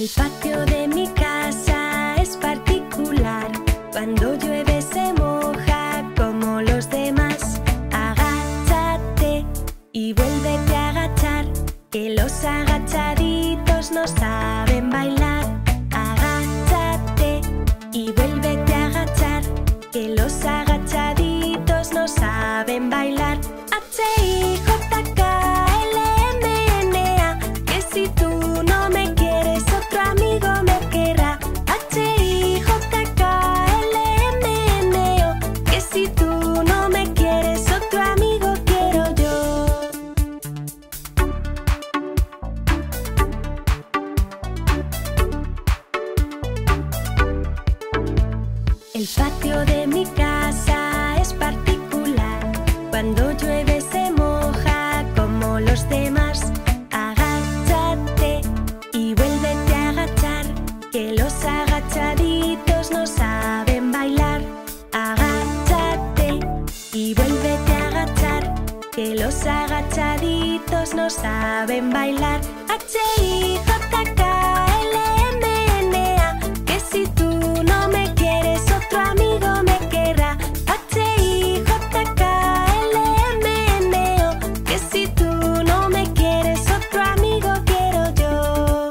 El patio de mi casa es particular. Cuando llueve se moja como los demás. Agáchate y vuélvete a agachar, que los agachaditos no saben bailar. Agáchate y vuélvete a agachar, que los agachaditos no saben bailar. H-I-J-K-L-M-N-A, que si tú no me quieres, otro amigo me querrá. H-I-J-K-L-M-N-O, que si tú no me quieres, otro amigo quiero yo. El patio de mi casa es particular. Cuando llueve se moja como los demás. Agáchate y vuélvete a agachar, que los agachaditos no saben bailar. Agáchate y vuélvete a agachar, que los agachaditos no saben bailar. H-I-J-K-L-M-N-A, que si tú no me quieres, otro amigo me querrá. H-I-J-K-L-M-N-O, que si tú no me quieres, otro amigo quiero yo.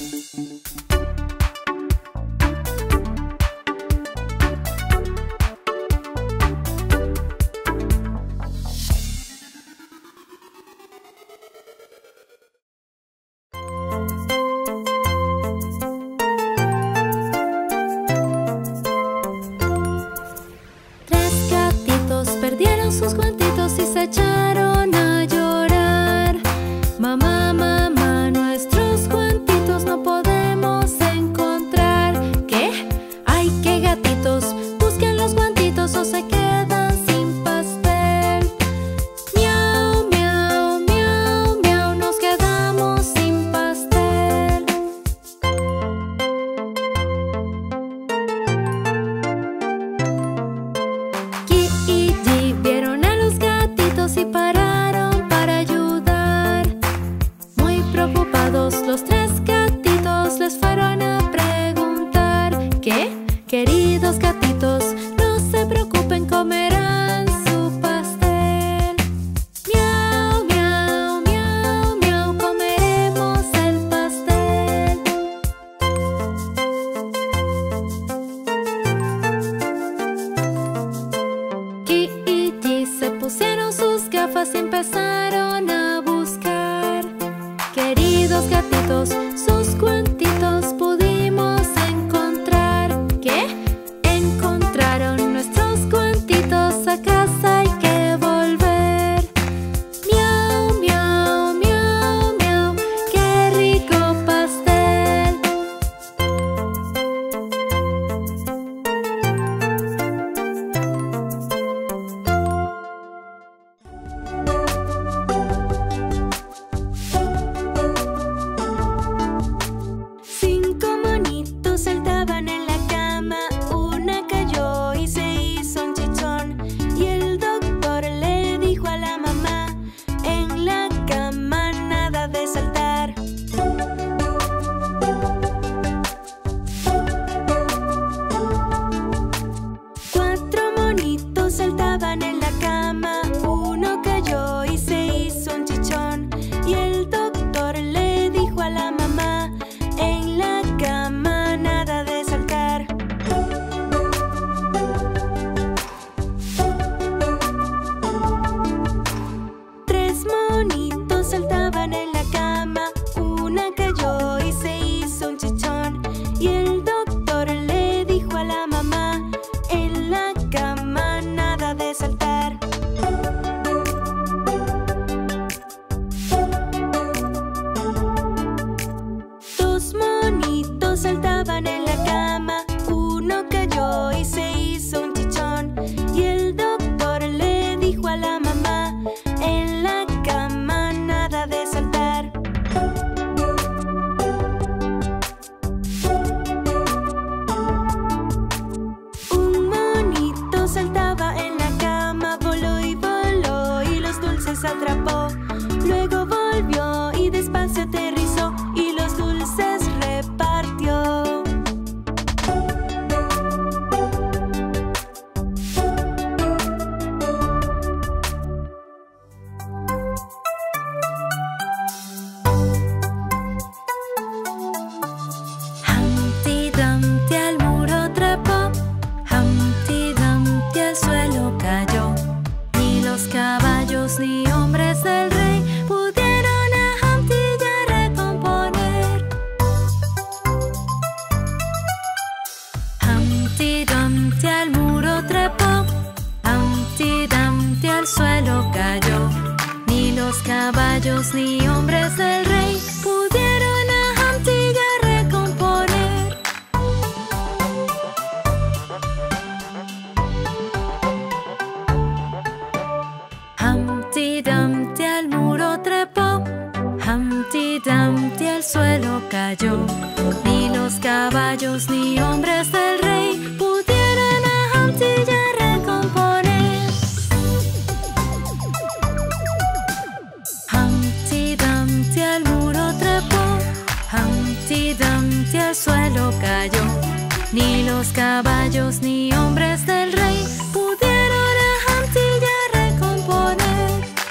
Tres gatitos perdieron sus guantitos y se echaron a llorar. Mamá, mamá, nuestros guantitos no podemos encontrar. ¿Qué? ¡Ay, qué gatitos! Busquen los guantitos o se quedan sin pastel. Miau, miau, miau, miau, nos quedamos sin pastel. Ki y Ji vieron a los gatitos y pararon para ayudar. Muy preocupados, los tres gatitos les fueron a preguntar. ¿Qué? Queridos gatitos, no se preocupen, comerán su pastel. Miau, miau, miau, miau, comeremos el pastel. Ki y Ji se pusieron sus gafas y empezaron a buscar. Queridos gatitos, sus guantitos pudimos encontrar. ¿Qué? Encontraron nuestros guantitos, a casa hay que volver. Miau, miau, miau, miau, qué rico pastel. Cinco monitos saltaban en la cama. Una cayó y se hizo un chichón. Y el doctor le dijo a la mamá: en la cama nada de saltar. Cuatro monitos saltaban en la cama. Uno cayó y se hizo un chichón. Y el doctor le dijo a la mamá: en la cama nada de saltar. Tres monitos saltaban en la cama. Una cayó y se hizo un chichón. Y el doctor le dijo a la mamá: en la cama nada de saltar. Dos monitos saltaban en la cama. Uno cayó y se hizo un chichón. Y el doctor le dijo a la mamá: en la cama nada de saltar. Un monito saltaba en la cama, voló y los dulces atrapó. Luego volvió y despacio aterrizó y los dulces repartió. Dumpty al muro trepó, Humpty Dumpty al suelo cayó. Ni los caballos ni hombres del rey pudieron a Humpty ya recomponer. Humpty Dumpty al muro trepó, Humpty Dumpty al suelo cayó. Ni los caballos ni hombres del rey pudieron a Humpty ya recomponer. Humpty Dumpty al muro trepó, Humpty Dumpty al suelo cayó. Ni los caballos ni hombres del rey pudieron a Humpty ya recomponer.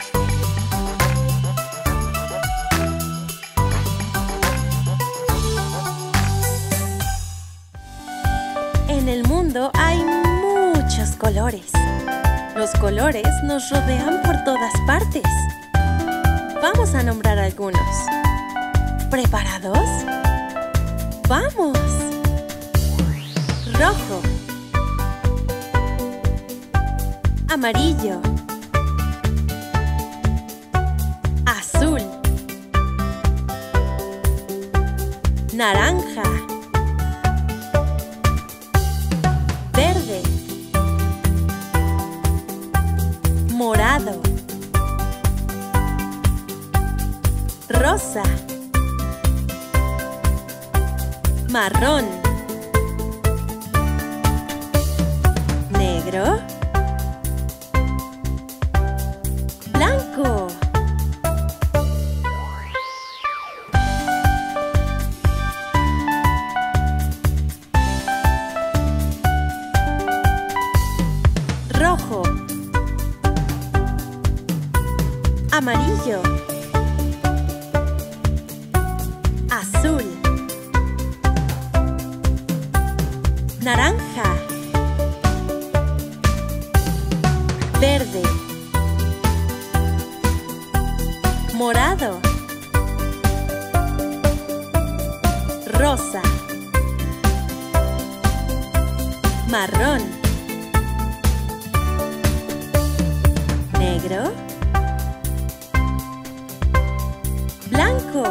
En el mundo hay muchos colores. Los colores nos rodean por todas partes. Vamos a nombrar algunos. ¿Preparados? ¡Vamos! Rojo, amarillo, azul, naranja, verde, morado, rosa, marrón, negro, blanco. Rojo, amarillo, azul, naranja, verde, morado, rosa, marrón, negro, blanco.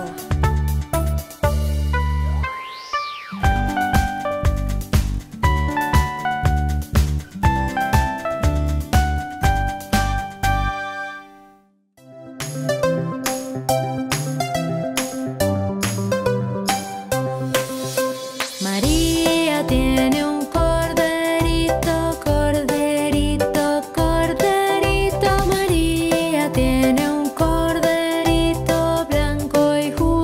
María tiene un corderito, corderito, corderito. María tiene un corderito blanco y justo.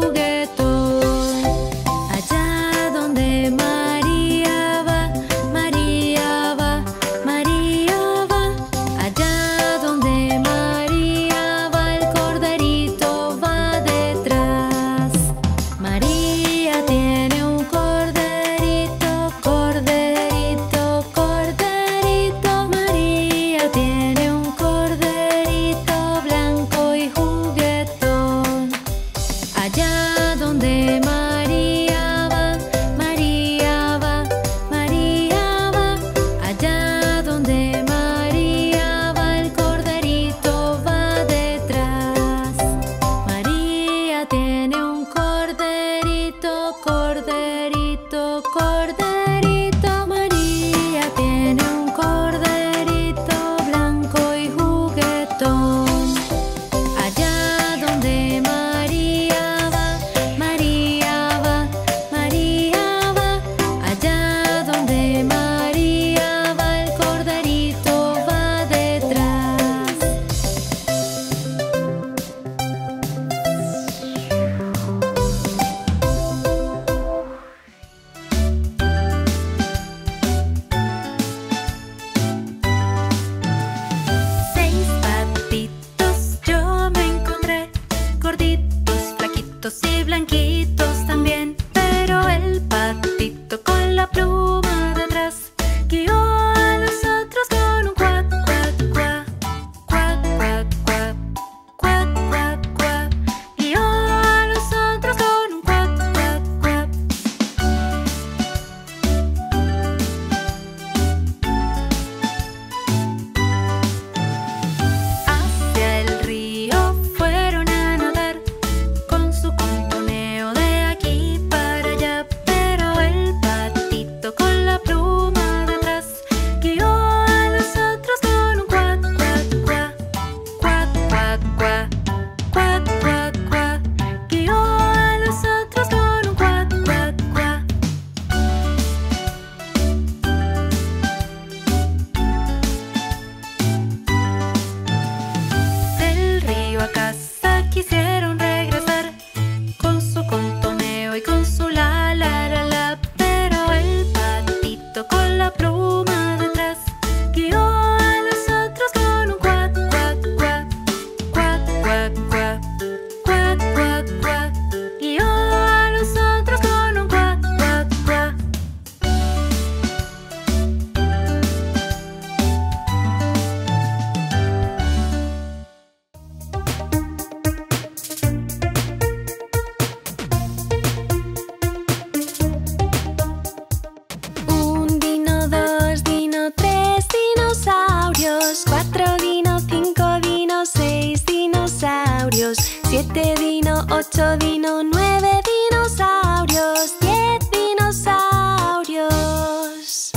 8 dino, 9 dinosaurios, 10 dinosaurios.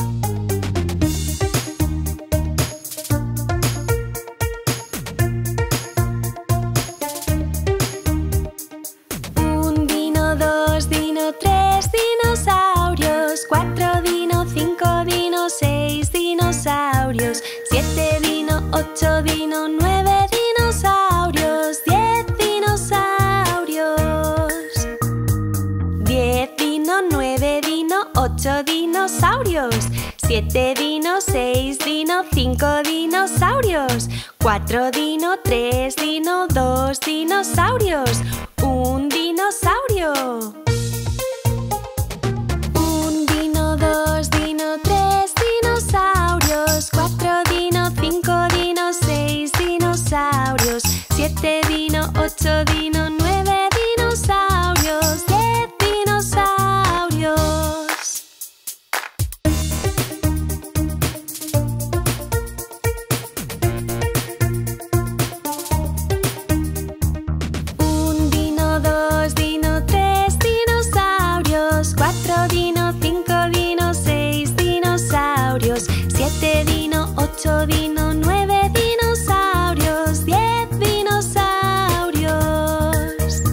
Un dino, 2 dino, 3 dinosaurios, 4 dino, 5 dino, 6 dinosaurios, 7 dino, 8 dino, 9 dinosaurios, 10 dinosaurios. 10 dino, 9 dino, 8 dinosaurios, 7 dino, 6 dino, 5 dinosaurios, 4 dino, 3 dino, 2 dinosaurios, un dinosaurio. 1 dino, 2 dino, 3 dinosaurios, 4 dino, 5 dino, 6 dinosaurios, 7 dino, 8 dino, 9 dinosaurios, 10 dinosaurios. 1 dino, 2 dino, 3 dinosaurios, 4 dino, 5 dino, 6 dinosaurios, 7 dino, 8 dino, 9 dinosaurios, 10 dinosaurios.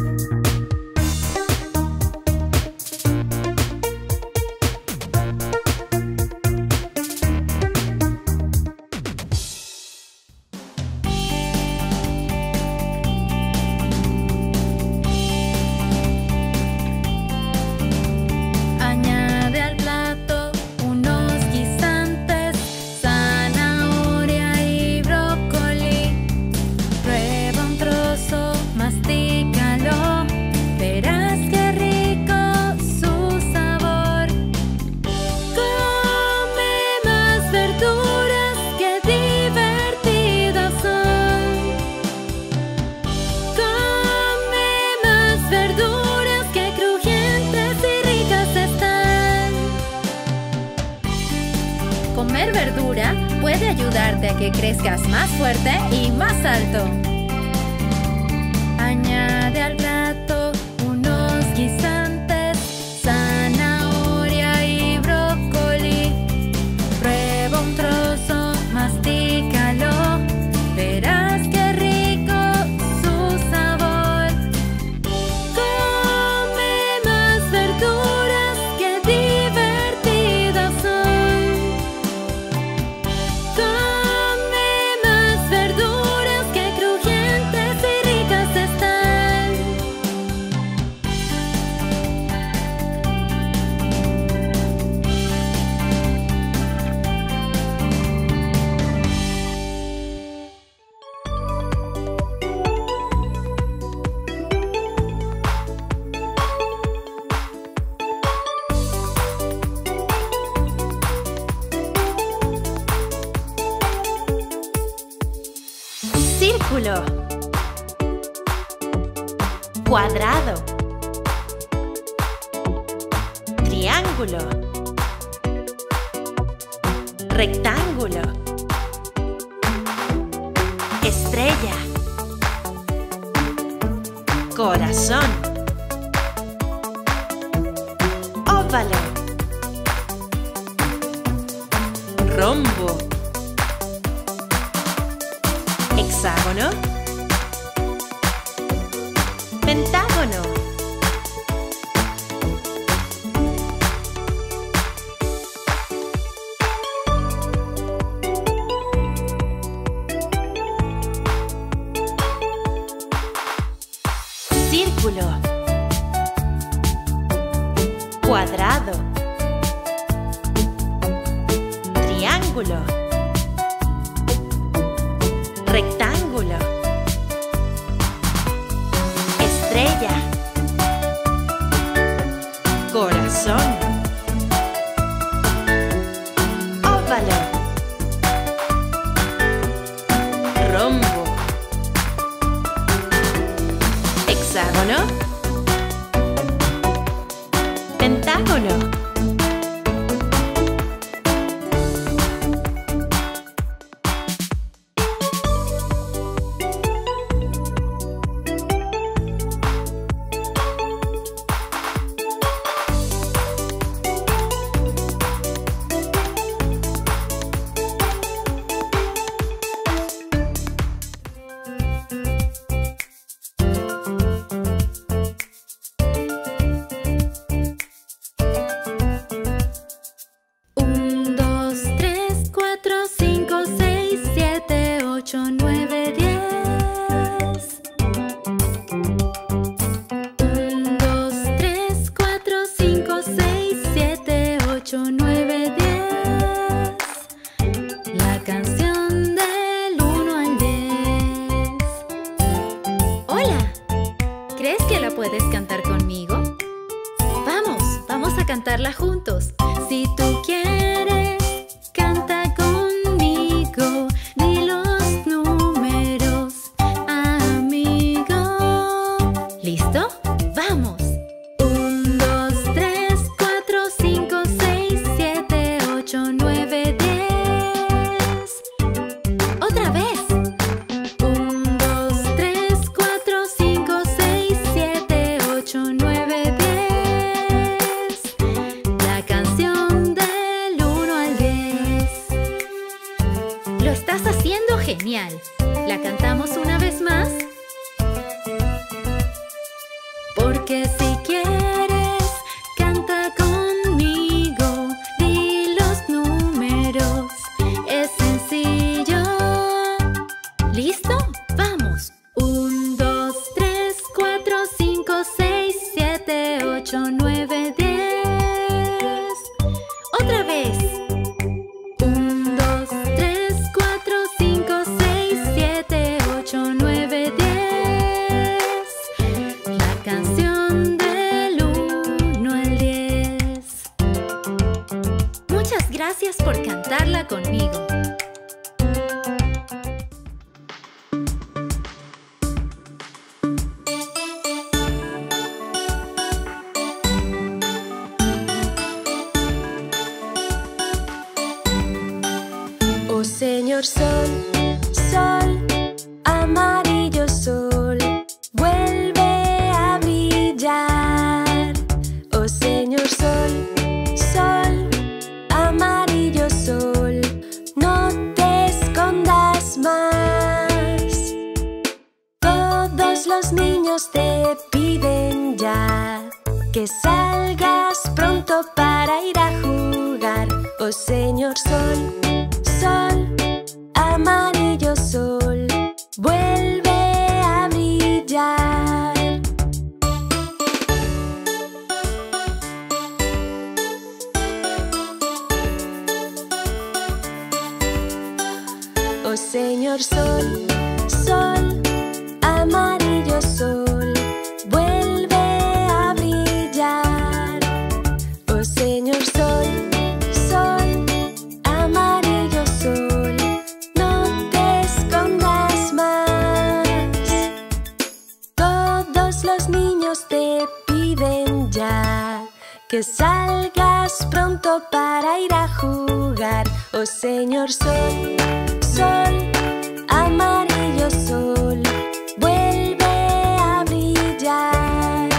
'Añade al plato unos guisantes, zanahoria y brócoli. Prueba un trozo, mastícalo, verás qué rico su sabor. Come más verduras, qué divertidas son. Come más verduras, qué crujientes y ricas están. Comer verdura puede ayudarte a que crezcas más fuerte y más alto. Añade al plato unos guisantes, zanahoria y brócoli. Prueba un trozo, mastícalo, verás qué rico su sabor. Come más verduras, qué divertidas son. Come más verduras, qué crujientes y ricas están. Círculo. Cuadrado. Triángulo. Rectángulo. Estrella. Corazón. Óvalo. Rombo. Hexágono. Pentágono. Círculo. Cuadrado. Triángulo. Rectángulo. Estrella. Corazón. Óvalo. Rombo. Hexágono. Pentágono. canción del 1 al 10. Hola, ¿crees que la puedes cantar conmigo? Vamos a cantarla juntos. Si tú quieres, canta conmigo. Di los números, amigo. ¿Listo? ¡Vamos! 1, 2, 3, 4, 5, 6, 7, 8, 9, 10. ¡Otra vez! 1, 2, 3, 4, 5, 6, 7, 8, 9, 10. La canción del 1 al 10. Lo estás haciendo genial. ¿La cantamos una vez más? Porque si quieres, canta conmigo. Di los números, es sencillo. ¿Listo? ¡Vamos! 1, 2, 3, 4, 5, 6, 7, 8, 9, 10. ¡Otra vez! 1, 2, 3, 4, 5, 6, 7, 8, 9, 10. La canción del 1 al 10. Muchas gracias por cantarla conmigo. Oh Señor Sol, Sol, amarillo Sol, vuelve a brillar. Oh Señor Sol, Sol, amarillo Sol, no te escondas más. Todos los niños te piden ya que salgas pronto para ir a jugar. Oh Señor Sol, Sol, amarillo Sol, vuelve a brillar. Oh Señor Sol, Sol, amarillo Sol, vuelve a brillar. Oh Señor Sol, Sol, amarillo Sol, no te escondas más. Todos los niños te piden ya que salgas pronto para ir a jugar. Oh Señor Sol, Sol, amarillo Sol, vuelve a brillar.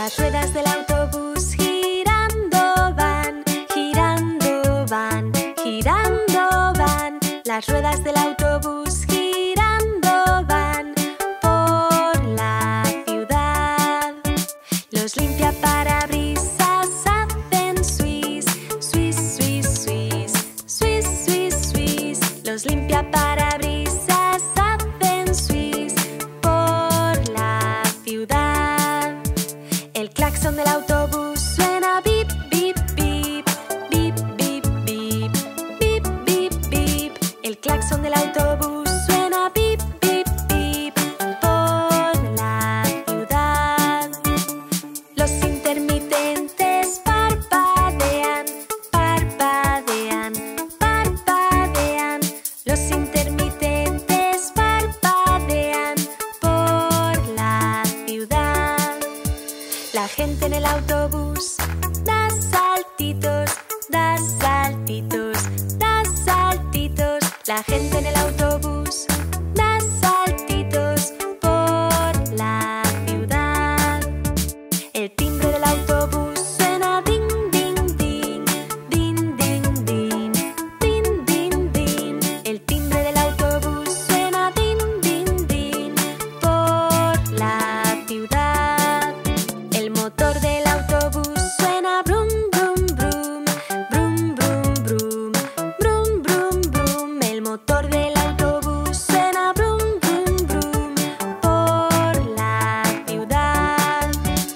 Las ruedas del autobús girando van, girando van, girando van. Las ruedas del autobús girando van por la ciudad. Los limpiaparabrisas hacen swish, swish, swish, swish, swish, swish, swish. Los limpiaparabrisas hacen swish por la ciudad. El claxon del autobús suena bip, bip, bip, bip, bip, bip, bip, bip, bip. El claxon del autobús suena bip, bip, bip por la ciudad. Los intermitentes parpadean, parpadean, parpadean. Los intermitentes parpadean por la ciudad. La gente en el autobús da saltitos, da saltitos, da saltitos. La gente en el autobús da saltitos por la ciudad. El timbre del autobús suena ding, ding, ding, ding, ding, ding, ding, ding, ding. El timbre del autobús suena ding, ding, ding por la ciudad. El motor del autobús suena brum, brum, brum, brum, brum, brum, brum, brum, brum. El motor del autobús suena brum, brum, brum por la ciudad.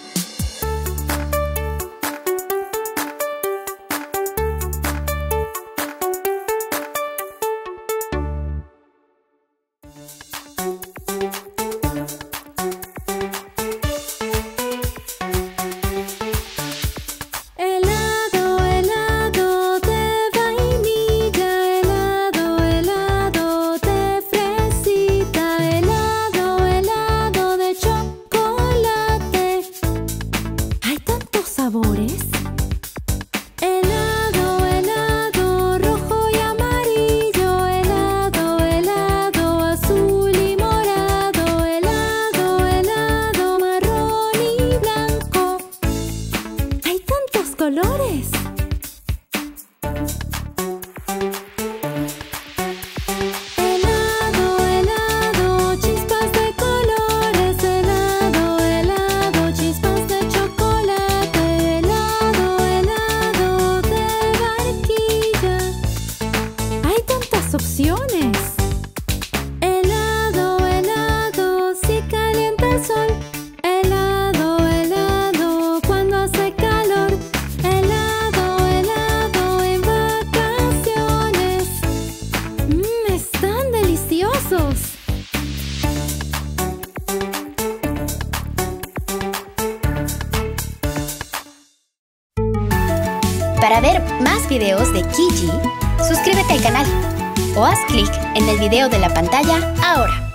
Helado, helado de vainilla, helado, helado de fresita, helado, helado de chocolate. ¿Hay tantos sabores? Helado, helado rojo y amarillo, helado, helado azul y morado, helado, helado marrón y blanco. ¡Hay tantos colores! Helado, helado, chispas de colores, helado, helado, chispas de chocolate, helado, helado de barquilla. ¡Hay tantas opciones! Helado, helado, si calienta el sol. Helado, helado, cuando hace calor. Helado, helado en vacaciones. ¡Están deliciosos! Para ver más videos de Kiji, suscríbete al canal o haz clic en el video de la pantalla ahora.